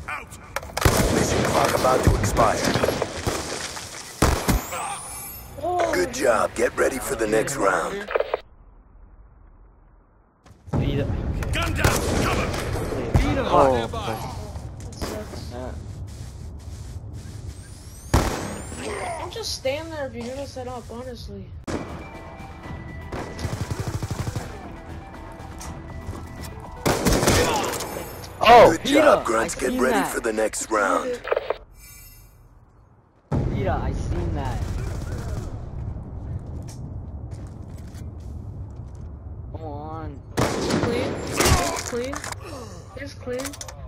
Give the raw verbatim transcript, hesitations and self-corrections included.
Mission clock about to expire. Good job. Get ready for the next round. Beat it. Gun down! Cover! Beat him. Oh, I'm just stand there if you're gonna set up, honestly. oh, Good Peter, job, Grunts. I Get seen ready that. for the next round. Rita, I seen that. Come on. Clean. It's clean. It's clean.